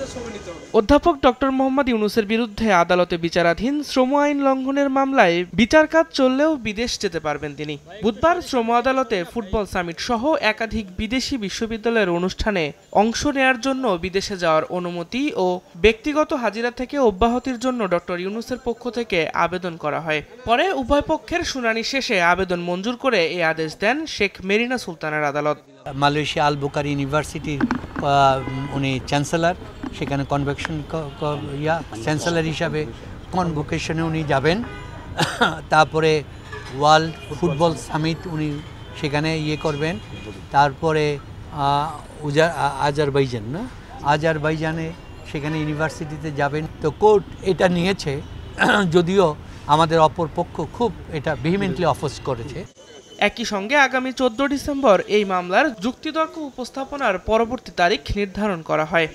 অধ্যাপক ডক্টর মোহাম্মদ ইউনুসের বিরুদ্ধে আদালতে বিচারাধীন শ্রম আইন লঙ্ঘনের মামলায় বিচার কাজ চললেও বিদেশ যেতে পারবেন তিনি। বুধবার শ্রম আদালতে ফুটবল সামিট সহ একাধিক বিদেশি বিশ্ববিদ্যালয়ের অনুষ্ঠানে অংশ নেয়ার জন্য বিদেশে যাওয়ার অনুমতি ও ব্যক্তিগত হাজিরা থেকে অব্যাহতির জন্য ডক্টর ইউনুসের পক্ষ থেকে আবেদন করা হয়। পরে উভয় পক্ষের শুনানি শেষে আবেদন মঞ্জুর করে এই আদেশ দেন শেখ মেরিনা সুলতানের আদালত। মালয়েশিয়া আল বুখারি ইউনিভার্সিটির উনি চ্যান্সেলর, সেখানে কনভেকশন চ্যান্সেলর হিসাবে কনভোকেশনে উনি যাবেন। তারপরে ওয়ার্ল্ড ফুটবল সামিট উনি সেখানে করবেন। তারপরে আজারবাইজানে সেখানে ইউনিভার্সিটিতে যাবেন। তো কোর্ট এটা নিয়েছে, যদিও আমাদের অপর পক্ষ খুব এটা ভেহিমেন্টলি অপোজ করেছে। একই সঙ্গে আগামী 14 ডিসেম্বর এই মামলার যুক্তিতর্ক উপস্থাপনার পরবর্তী তারিখ নির্ধারণ করা হয়।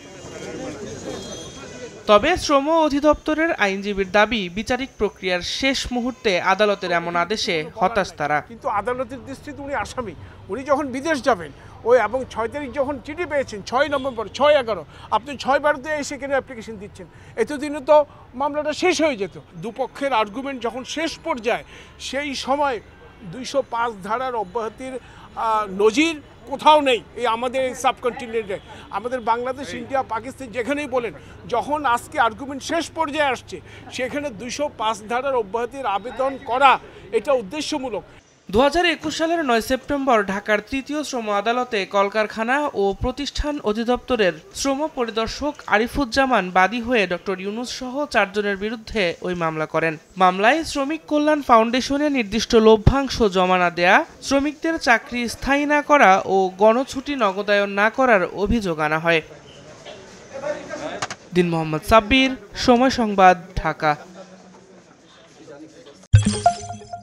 তবে শ্রম অধিদপ্তরের আইনজীবীর দাবি, বিচারিক প্রক্রিয়ার শেষ মুহূর্তে আদালতের এমন আদেশে হতাশ তারা। কিন্তু আদালতের দৃষ্টিতে উনি আসামি, উনি যখন বিদেশ যাবেন ওই এবং 6 তারিখ যখন চিঠি পেয়েছেন 6 নভেম্বর 6-11 আপনি 6-12-তে সেখানে অ্যাপ্লিকেশন দিচ্ছেন, এতদিনে তো মামলাটা শেষ হয়ে যেত। দুপক্ষের আর্গুমেন্ট যখন শেষ পর্যায়ে সেই সময় 205 ধারার অব্যাহতির নজির কোথাও নেই এই আমাদের সাবকন্টিনেন্টে। আমাদের বাংলাদেশ, ইন্ডিয়া, পাকিস্তান যেখানেই বলেন, যখন আজকে আর্গুমেন্ট শেষ পর্যায়ে আসছে সেখানে 205 ধারার অব্যাহতির আবেদন করা এটা উদ্দেশ্যমূলক। 2021 সালের 9 সেপ্টেম্বর ঢাকার তৃতীয় শ্রম আদালতে কলকারখানা ও প্রতিষ্ঠান অধিদপ্তরের শ্রম পরিদর্শক আরিফুজ্জামান বাদী হয়ে ডক্টর ইউনুস সহ 4 জনের বিরুদ্ধে ওই মামলা করেন। মামলায় শ্রমিক কল্যাণ ফাউন্ডেশনে নির্দিষ্ট লভ্যাংশ জমা না দেয়া, শ্রমিকদের চাকরি স্থায়ী না করা ও গণছুটি নগদায়ন না করার অভিযোগ আনা হয়। দিন মোহাম্মদ সাব্বির, সময় সংবাদ, ঢাকা।